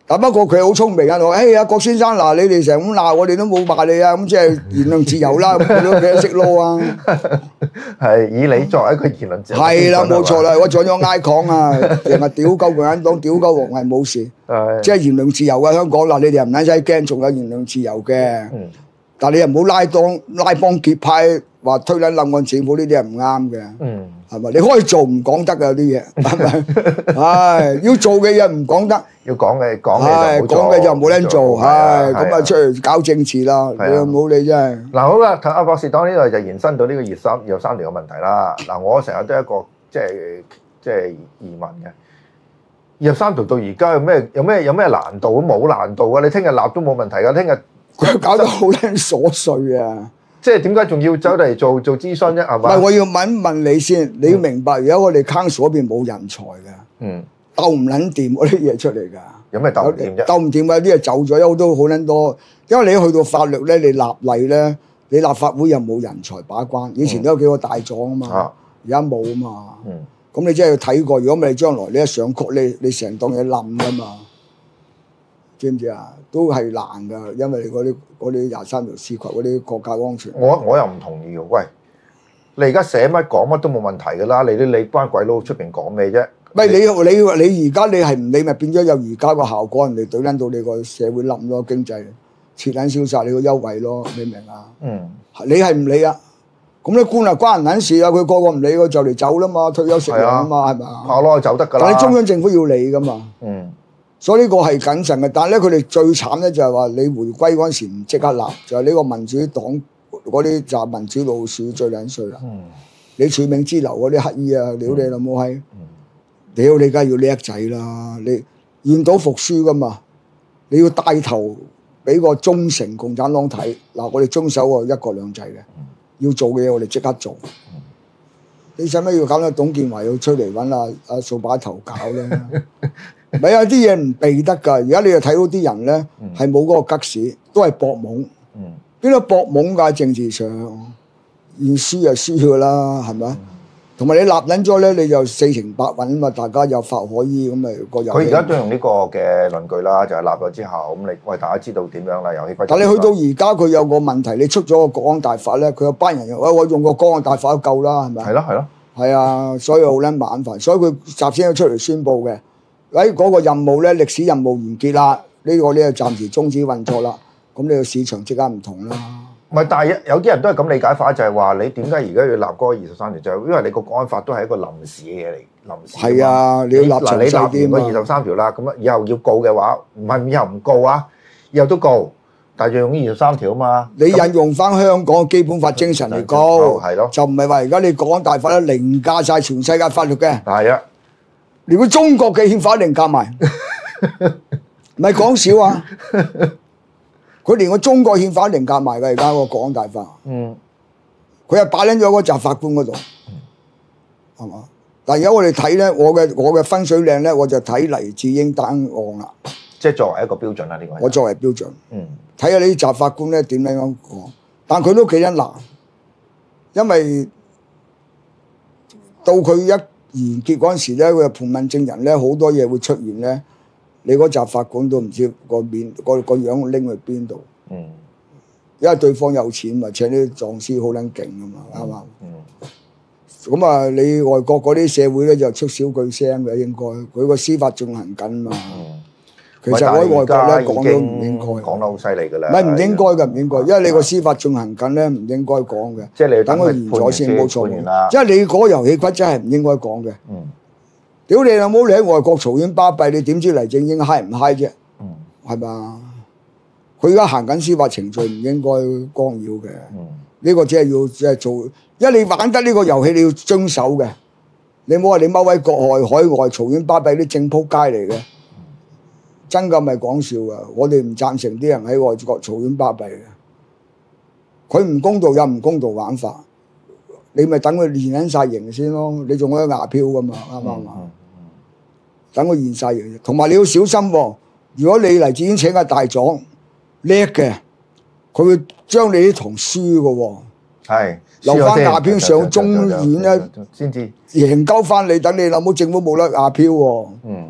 但不過佢好聰明啊！我話：哎呀，郭先生嗱，你哋成日咁鬧我哋都冇罵你啊！咁即係言論自由啦，咁佢都佢都識撈啊！ 係以你作為一個言論自由， 係啦，冇錯啦，我做咗 icon 啊，成日屌鳩共產黨，屌鳩黃係冇事，即係言論自由啊！香港嗱，你哋又唔撚使驚，仲有言論自由嘅。但你又唔好拉幫拉幫結派，話推撚冧案政府呢啲係唔啱嘅。嗯，係咪？你可以做唔講得嘅有啲嘢，係咪？唉，要做嘅嘢唔講得， 要講嘅講嘅就講嘅就冇人做，唉，咁啊出去搞政治啦，你又冇理真係。 嗱好啦，阿博士講呢度就延伸到呢個二三二三條嘅問題啦。嗱，我成日都係一個即係即係疑問嘅。二十三條到而家有咩有咩有咩難度？冇難度啊！你聽日立都冇問題㗎，聽日。 佢搞到好撚瑣碎啊！ 即係點解仲要走嚟做做諮詢啫？係嘛？ 唔係，我要問問你先，你要明白，而家我哋 council 嗰邊冇人才㗎，嗯，鬥唔撚掂嗰啲嘢出嚟㗎。 有咩鬥唔掂啫？ 鬥唔掂啊！啲嘢走咗，有好多好撚多。因為你去到法律咧，你立例咧，你立法會又冇人才把關。以前都有幾個大狀啊嘛，而家冇啊嘛。嗯，咁你真係要睇過。如果唔係，將來你一上曲，你你成檔嘢冧㗎嘛。知唔知啊？都係難㗎，因為嗰啲嗰啲廿三條涉及嗰啲國家安全。 我我又唔同意喎。喂，你而家寫乜講乜都冇問題㗎啦。你啲你班鬼佬出邊講咩啫？ 唔係你你你而家你係唔理咪變咗有而家個效果，人哋懟撚到你個社會冧咯，經濟切撚消殺你個優惠咯，你明啊？嗯。你係唔理啊？咁啲官啊關人撚事啊！佢個個唔理，佢就嚟走啦嘛，退休食糧啊嘛，係咪啊？ 跑攞走得㗎啦。 但係中央政府要理㗎嘛。嗯。所以呢個係謹慎嘅，但係咧佢哋最慘咧就係話你回歸嗰陣時唔即刻立，就係、是、呢個民主黨嗰啲就係民主老鼠最撚衰啦。嗯、你處命之流嗰啲乞衣啊，屌你老母閪！屌、嗯、你梗係要叻仔啦，你願賭服輸噶嘛，你要帶頭俾個忠誠共產黨睇。嗱，我哋遵守個一國兩制嘅，嗯、要做嘅嘢我哋即刻做。嗯、你使乜要搞到董建華要出嚟揾阿阿掃把頭搞咧？唔係啊！啲嘢唔避得㗎。而家你又睇到啲人咧，係冇嗰個吉士，都係搏懵。邊度搏懵㗎？政治上，現輸就輸㗎啦，係咪？同埋、嗯、你立撚咗咧，你就四平八穩啊嘛！大家有法可依咁咪個遊戲。佢而家都用呢個嘅論據啦，就係、是、立咗之後，咁你喂大家知道點樣啦？遊戲規則。 但你去到而家，佢有個問題，你出咗個國安大法咧，佢有班人又喂我用個國安大法都夠啦，係咪？ 係咯係咯。 係啊，所以好撚麻煩，所以佢集先出嚟宣佈嘅。喺嗰個任務咧，歷史任務完結啦，呢、這個咧暫時終止運作啦。咁你個市場即刻唔同啦。 唔係，但係有啲人都係咁理解法，就係、是、話你點解而家要立嗰個二十三條？就係因為你個國安法都係一個臨時嘅嘢嚟，臨時。係啊，你要立嗱，你立完個二十三條啦，咁啊以後要告嘅話，唔係以後唔告啊，以後都告，但係就用二十三條啊嘛。 你引用翻香港嘅基本法精神嚟告，係咯，就唔係話而家你國安大法咧凌駕晒全世界法律嘅。 係啊。 連個中國嘅憲法一定夾埋，唔係講笑啊！佢連個中國憲法一定夾埋嘅，而家個國安大法。嗯，佢又擺撚咗嗰集法官嗰度，係嘛、嗯？但係而家我哋睇咧，我嘅我嘅分水嶺咧，我就睇黎智英單案啦。 即係作為一個標準啦，呢個。 我作為標準。嗯。睇下呢啲集法官咧點樣講，但佢都幾得難，因為到佢一完結嗰陣時咧，佢盤問證人咧，好多嘢會出現咧。你嗰集法官都唔知個面個個樣拎去邊度。嗯。因為對方有錢嘛，請啲狀師好撚勁啊嘛，啱唔啱？嗯。咁啊，你外國嗰啲社會咧就出少句聲嘅，應該佢個司法進行緊嘛。嗯。其實我喺外國咧講都唔應該。 講得好犀利㗎啦。 唔係唔應該㗎，唔應該，因為你個司法進行緊咧，唔應該講嘅。 即係你等佢完咗先，冇錯。因為你嗰個遊戲規則係唔應該講嘅。嗯。屌你老母！你喺外國嘈喧巴閉，你點知黎智英嗨唔嗨啫？嗯。係嘛？佢而家行緊司法程序，唔應該干擾嘅。嗯。呢個只係要即係做，因為你玩得呢個遊戲，你要遵守嘅。你唔好話你踎喺國外、海外嘈喧巴閉啲正仆街嚟嘅。真㗎，咪講笑㗎！我哋唔贊成啲人喺外國嘈喧巴閉嘅。佢唔公道有唔公道玩法，你咪等佢練緊晒型先咯。你仲可以牙漂㗎嘛？啱唔啱啊？等佢練晒型，同埋你要小心喎。如果你黎智英請個大狀叻嘅，佢會將你啲堂輸㗎喎。係留翻牙漂上中院咧，先至贏鳩翻你。等你諗冇政府冇得牙漂喎。嗯。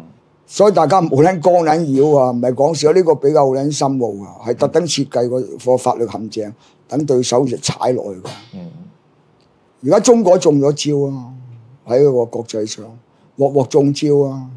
所以大家唔好撚光撚擾啊，唔係講笑，呢、這個比較好撚深奧啊，係特登設計個個法律陷阱，等對手就踩落去㗎。 嗯。 而家中國中咗招啊，喺個國際上鑊鑊中招啊，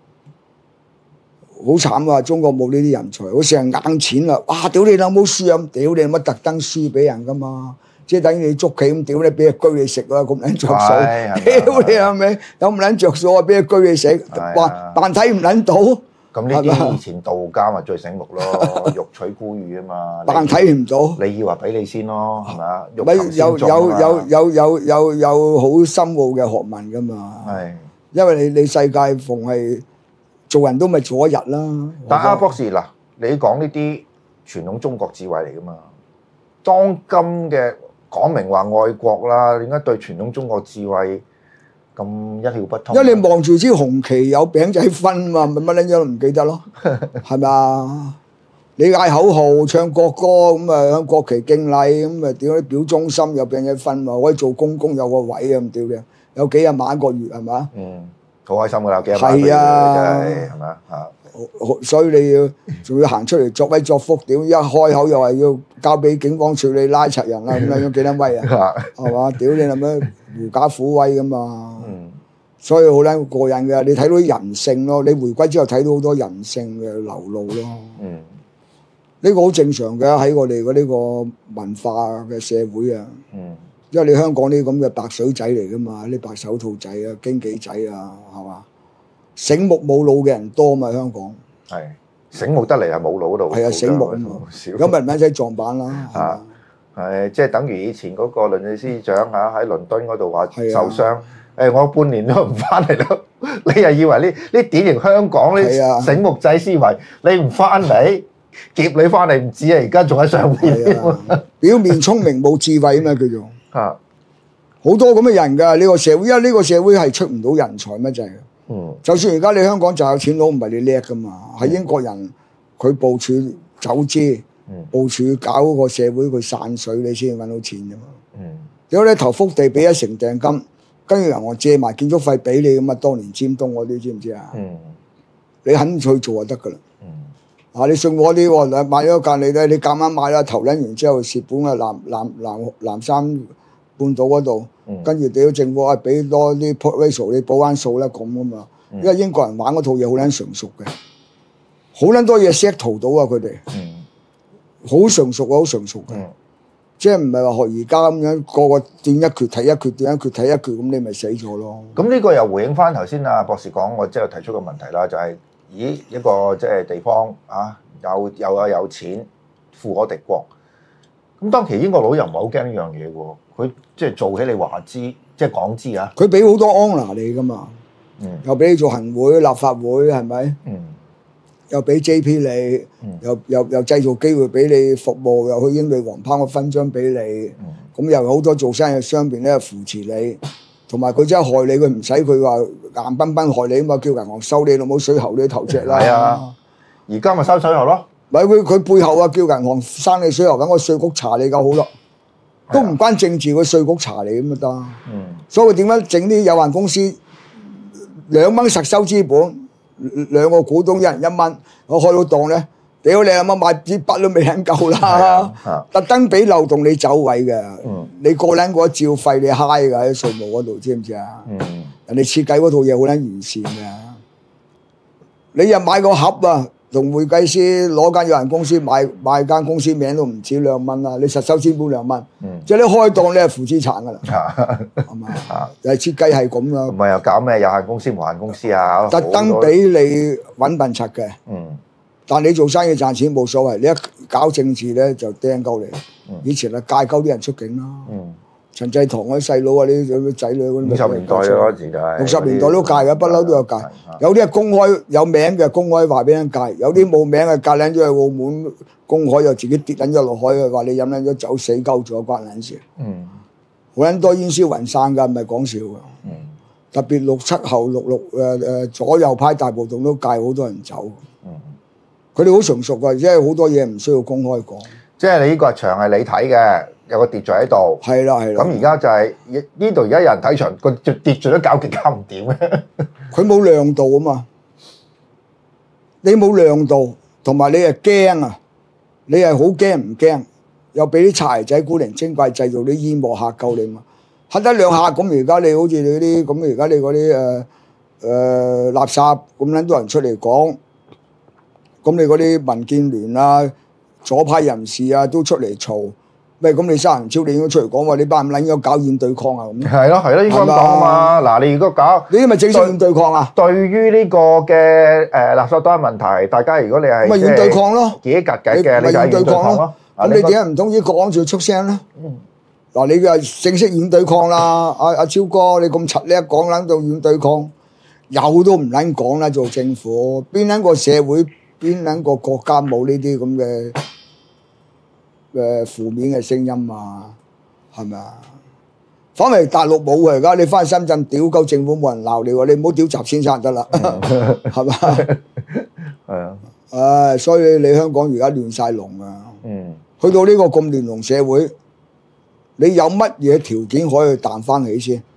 好慘啊！中國冇呢啲人才，好成日硬錢啊！哇！屌你老母輸啊！屌你乜特登輸俾人㗎嘛？即係等於你捉棋咁，屌你俾隻車你食啊！咁撚着數，屌你係咪？有唔撚着數啊？俾隻車你食，話扮睇唔撚到。 咁呢啲以前道家咪最醒目咯，欲取孤語啊嘛。 扮睇唔到， 你以為俾你先咯，係咪啊？ 咪有有有有有有有好深奧嘅學問㗎嘛。係，因為你你世界逢係做人都咪做一日啦。 但阿博士嗱，你講呢啲傳統中國智慧嚟㗎嘛？當今嘅講明話愛國啦，點解對傳統中國智慧咁一竅不通？ 因為你望住支紅旗有餅仔分嘛，咪乜撚嘢都唔記得咯，係咪啊？你嗌口號、唱國歌咁啊，向國旗敬禮咁啊，屌你表忠心有餅仔分嘛，可以做公公有個位啊咁屌嘅，有幾廿萬一個月係咪？ 嗯，好開心㗎啦，幾廿萬一個月真係係咪啊？嚇！ 所以你要仲要行出嚟作威作福，屌一開口又係要交俾警方處理拉賊人啦，咁樣幾多威啊？係嘛？屌你諗咩狐假虎威噶嘛？嗯，所以好撚過癮嘅，你睇到啲人性咯，你回歸之後睇到好多人性嘅流露咯。嗯，呢個好正常嘅喺我哋嘅呢個文化嘅社會啊。嗯，因為你香港呢啲咁嘅白水仔嚟噶嘛，啲白手套仔啊、經紀仔啊，係嘛？醒目冇腦嘅人多嘛，香港係醒目得嚟係冇腦度， 係啊，醒目啊嘛，咁咪唔使撞板啦。 啊，係即係等於以前嗰個倫理司長嚇喺倫敦嗰度話受傷，誒我半年都唔翻嚟咯。你又以為呢呢典型香港呢醒目仔思維，你唔翻嚟夾你翻嚟唔止啊！而家仲喺上邊， 表面聰明冇智慧啊嘛，叫做啊， 好多咁嘅人㗎呢個社會，因為呢個社會係出唔到人才乜滯嘅。嗯，就算而家你香港就有錢佬，唔係你叻噶嘛，係、嗯、英國人佢部署走資，嗯、部署搞嗰個社會佢散水，你先揾到錢啫嘛。嗯，如果你投幅地俾一成訂金，跟住銀行借埋建築費俾你咁啊，當年尖東嗰啲知唔知啊？嗯，你肯去做就得噶啦。嗯，啊你信我啲喎，買咗間你咧，你夾硬買啦，投撚完之後蝕本啊，南南南南山半島嗰度。跟住屌政府啊，俾多啲 ratio 你補翻數啦咁啊嘛，因為英國人玩嗰套嘢好撚純熟嘅，好撚多嘢 set 圖到啊佢哋，好純熟啊，好純熟嘅，嗯、即係唔係話學而家咁樣個個斷一拳睇一拳，斷一拳睇一拳咁，你咪死咗咯。 咁呢個又回應翻頭先阿博士講，我即係提出個問題啦，就係、是、咦一個即係地方啊，有有啊有錢，富可敵國。咁當期英國佬又唔係好驚呢樣嘢喎，佢即係做起你話知，即係港資啊！ 佢俾好多 honour 你噶嘛，嗯、又俾你做行會、立法會係咪？嗯、又俾 J P 你，嗯、又又又製造機會俾你服務，又去英女王頒個勳章俾你，咁、嗯、又好多做生意商邊咧扶持你，同埋佢真係害你，佢唔使佢話硬崩崩害你啊嘛，叫銀行收你老母水喉你頭隻啦。係啊， 而家咪收水喉咯。 咪佢佢背後啊，叫銀行生你水喉，等個稅局查你夠好咯，都唔關政治，個稅局查你咁就得。嗯，所以佢點解整啲有限公司兩蚊實收資本，兩個股東一人一蚊，我開到檔咧，屌你阿媽買支筆都未肯夠啦，特登俾漏洞你走位嘅。嗯，你個撚個照費你嗨㗎喺稅務嗰度，知唔知啊？嗯，人哋設計嗰套嘢好撚完善嘅，你又買個盒啊！同會計師攞間有限公司買買間公司名都唔止兩蚊啦，你實收資本兩蚊，嗯、即係你開檔你係負資產噶啦，係嘛？就係設計係咁啦。 唔係又搞咩有限公司、無限公司啊？ 特登俾你揾笨柒嘅，嗯、但你做生意賺錢冇所謂，你一搞政治咧就釘鳩你。嗯、以前啊戒鳩啲人出境啦。嗯陳濟棠嗰啲細佬啊，啲咁嘅仔女嗰啲， 五十年代嗰陣時就係六十年代都戒嘅，不嬲都有戒。有啲係公開有名嘅，公開話俾人戒；有啲冇名嘅，戒撚咗去澳門公海又自己跌撚咗落海，話你飲撚咗酒死鳩咗關撚事。嗯，好撚多煙消雲散㗎，唔係講笑㗎。嗯，特別六七後六六誒誒左右派大暴動都戒好多人走。嗯，佢哋好純熟㗎，即係好多嘢唔需要公開講。 即係你呢個場係你睇嘅。有個秩序喺度， 係啦係啦。 咁而家就係呢度而家有人睇場，個秩序都搞極搞唔掂嘅。 佢冇亮度啊嘛， 你冇亮度，同埋你係驚啊！你係好驚唔驚？又俾啲柴仔古靈精怪製造啲煙幕嚇救你嘛？嚇得兩下咁，而家你好似你啲咁，而家你嗰啲誒誒垃圾咁撚多人出嚟講，咁你嗰啲民建聯啊、左派人士啊都出嚟嘈。喂，咁你沙人超你應該出嚟講話，你班咁撚應該搞軟對抗啊咁。 係咯係咯，應該咁講啊嘛。嗱，你如果搞， 你啲咪正式軟對抗啊？ 對於呢個嘅誒垃圾袋問題，大家如果你係咪軟對抗咯， 自己格計嘅，你就係軟對抗咯。 咁你點解唔通啲國安處出聲咧？嗱，你嘅正式軟對抗啦，阿阿超哥，你咁柒叻講撚到軟對抗，有都唔撚講啦，做政府邊撚個社會邊撚個國家冇呢啲咁嘅誒負面嘅聲音啊？係咪啊？反為大陸冇嘅而家，你翻去深圳屌鳩政府冇人鬧你喎，你唔好屌習先生得啦，係嘛？ 係啊， 唉，所以你香港而家亂晒龍啊！ 嗯， 去到呢個咁亂龍社會，你有乜嘢條件可以彈翻起先？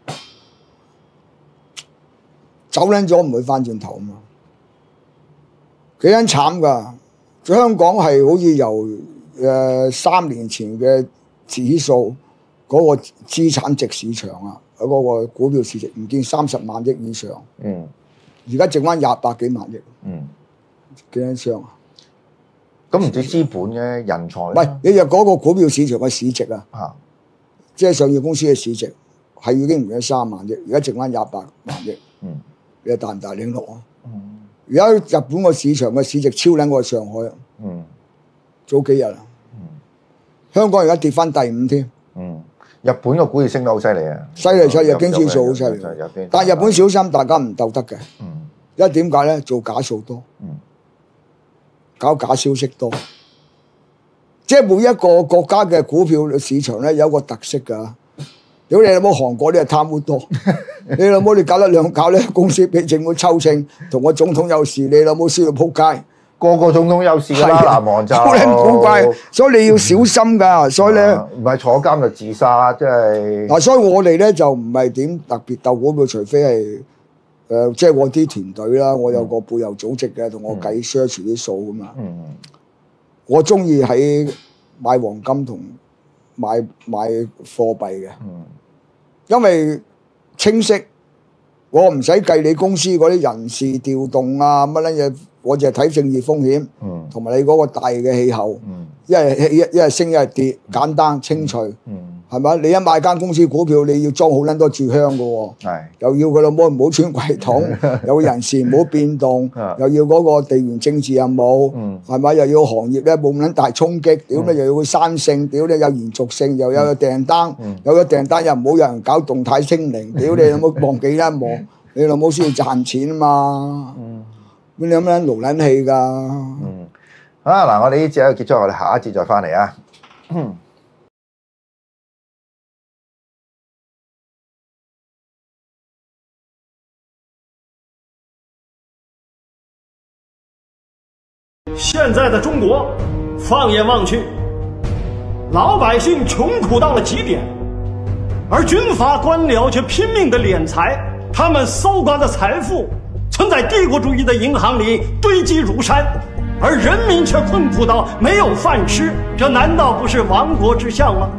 走撚咗唔會翻轉頭啊嘛！幾撚慘㗎！香港係好似由誒、呃、三年前嘅指數嗰、那個資產值市場啊，嗰、那個股票市值唔見三十萬億以上， 嗯， 而家剩翻廿百幾萬億， 嗯， 幾撚傷啊？ 咁唔止資本嘅人才， 唔係你就嗰個股票市場嘅市值啊， 嚇， 即係上市公司嘅市值係已經唔夠三萬億，而家剩翻廿百萬億， 嗯， 你大唔大領落啊？ 嗯， 而家日本個市場嘅市值超撚過上海啊！ 嗯， 早幾日啊，香港而家跌翻第五添。 嗯，日本個股市升得好犀利啊！ 犀利出日經指數好犀利，但係日本小心，大家唔鬥得嘅。 嗯， 因為點解咧？做假數多， 嗯， 搞假消息多。即係每一個國家嘅股票市場咧，有一個特色㗎。如果你有冇韓國啲係貪污多，你老母你搞得兩搞咧，公司俾政府抽秤，同個總統有事，你老母輸到撲街。 個個總統有事㗎啦，南韓就好撚古怪，所以你要小心㗎。所以咧， 唔係坐監就自殺，即係嗱，所以我哋咧就唔係點特別鬥股票，除非係誒，即係我啲團隊啦，我有個背後組織嘅，同我計 search 啲數㗎嘛。 嗯， 我中意喺買黃金同買買貨幣嘅， 嗯， 因為清晰，我唔使計你公司嗰啲人事調動啊乜撚嘢。我就係睇政治風險，同埋你嗰個大嘅氣候，一係一一係升一係跌，簡單清脆，係咪？你一買間公司股票，你要裝好撚多炷香嘅喎，又要佢老母唔好穿櫃桶，有人事唔好變動，又要嗰個地緣政治又冇，係咪？又要行業咧冇咁撚大衝擊，屌你又要生性，屌你有延續性，又有訂單，有咗訂單又唔好有人搞動態清零，屌你老母望幾多望，你老母先要賺錢啊嘛。咁你有咩勞撚氣㗎？ 嗯，好啦，嗱，我哋呢節喺度結束，我哋下一節再翻嚟啊。 現在的中國，放眼望去，老百姓窮苦到了極點，而軍閥官僚卻拼命的斂財，他們搜刮的財富存在帝國主義的銀行裏堆積如山，而人民卻困苦到沒有飯吃，這難道不是亡國之相嗎？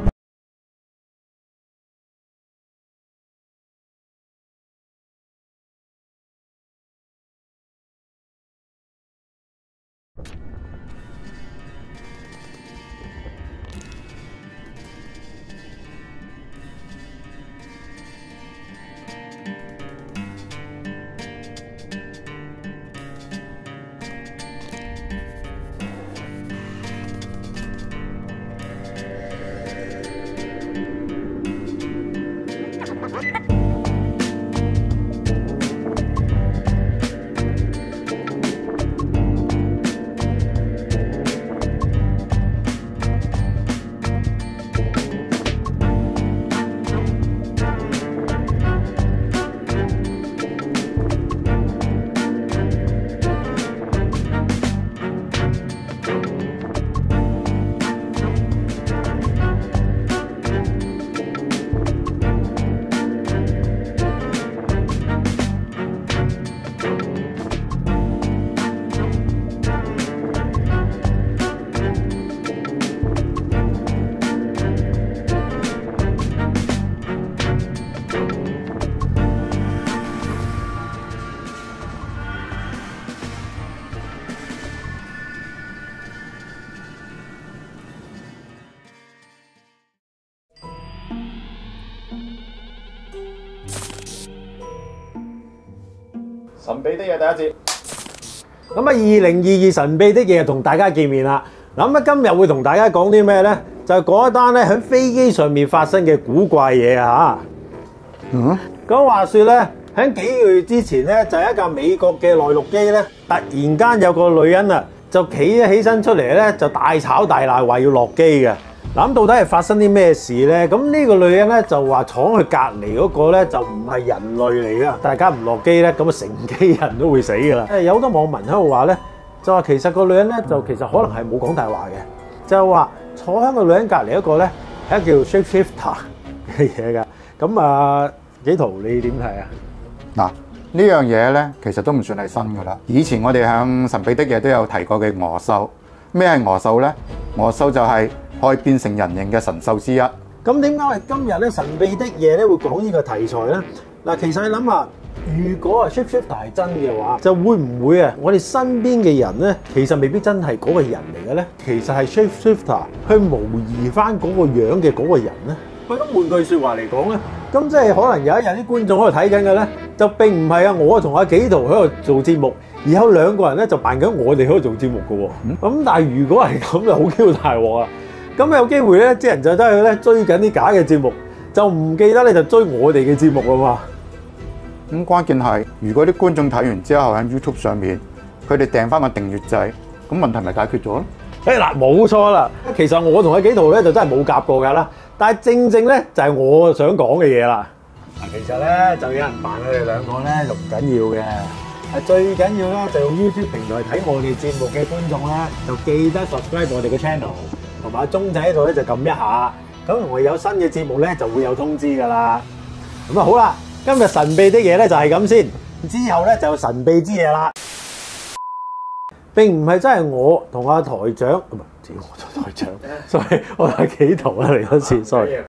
神秘的嘢第一節。 咁啊，二零二二神秘的嘢同大家見面啦。嗱咁啊，今日會同大家講啲咩咧？就係講一單咧喺飛機上面發生嘅古怪嘢啊嚇。 嗯， 咁話說咧，喺幾個月之前咧，就係一架美國嘅內陸機咧，突然間有個女人啊，就企咗起身出嚟咧，就大吵大鬧話要落機嘅。嗱咁到底係發生啲咩事咧？咁呢個女人咧就話闖去隔離嗰個咧就唔係人類嚟噶，大家唔落機咧，咁啊成機人都會死噶啦。誒有好多網民喺度話咧，就話其實個女人咧就其實可能係冇講大話嘅，就話坐喺個女人隔離嗰個咧係一個叫 shapeshifter 嘅嘢㗎。咁啊幾圖你點睇啊？ 嗱，呢樣嘢咧其實都唔算係新噶啦。以前我哋喺神秘的嘢都有提過嘅鵝獸。咩係鵝獸咧？鵝獸就係可以變成人形嘅神獸之一。 咁點解我哋今日咧神秘的嘢咧會講呢個題材咧？嗱，其實你諗下，如果啊 shapeshifter 係真嘅話，就會唔會啊我哋身邊嘅人咧，其實未必真係嗰個人嚟嘅咧？其實係 shapeshifter 去模擬翻嗰個樣嘅嗰個人咧？喂，咁換句説話嚟講咧，咁即係可能有一日啲觀眾喺度睇緊嘅咧，就並唔係啊我同阿紀陶喺度做節目，而有兩個人咧就扮緊我哋喺度做節目嘅喎。咁、嗯、但係如果係咁就好 Q 大鑊啦。咁有機會咧，啲人就真係咧追緊啲假嘅節目，就唔記得咧就追我哋嘅節目啊嘛。 咁、嗯、關鍵係，如果啲觀眾睇完之後喺 YouTube 上面，佢哋訂翻個訂閱掣，咁問題咪解決咗咯？ 誒嗱，冇錯啦。其實我同阿紀陶咧就真係冇夾過㗎啦。但係正正咧就係我想講嘅嘢啦。嗱，其實咧就有人扮佢哋兩個咧就唔緊要嘅。係最緊要咧就用 YouTube 平台睇我哋節目嘅觀眾咧，就記得 subscribe 我哋嘅 channel， 同埋鐘仔喺度咧就撳一下。咁我哋有新嘅節目咧就會有通知㗎啦。咁啊好啦，今日神秘的嘢咧就係咁先，之後咧就有神秘之嘢啦。並唔係真係我同阿台長，唔係，我同台長，sorry，我係紀陶啊嚟嗰次 ，sorry。